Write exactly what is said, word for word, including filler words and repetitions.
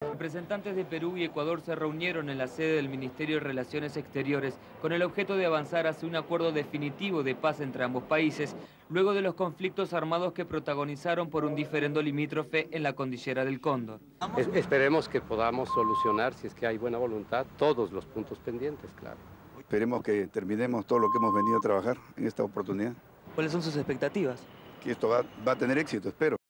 Representantes de Perú y Ecuador se reunieron en la sede del Ministerio de Relaciones Exteriores con el objeto de avanzar hacia un acuerdo definitivo de paz entre ambos países, luego de los conflictos armados que protagonizaron por un diferendo limítrofe en la cordillera del Cóndor. Es, esperemos que podamos solucionar, si es que hay buena voluntad, todos los puntos pendientes, claro. Esperemos que terminemos todo lo que hemos venido a trabajar en esta oportunidad. ¿Cuáles son sus expectativas? Que esto va, va a tener éxito, espero.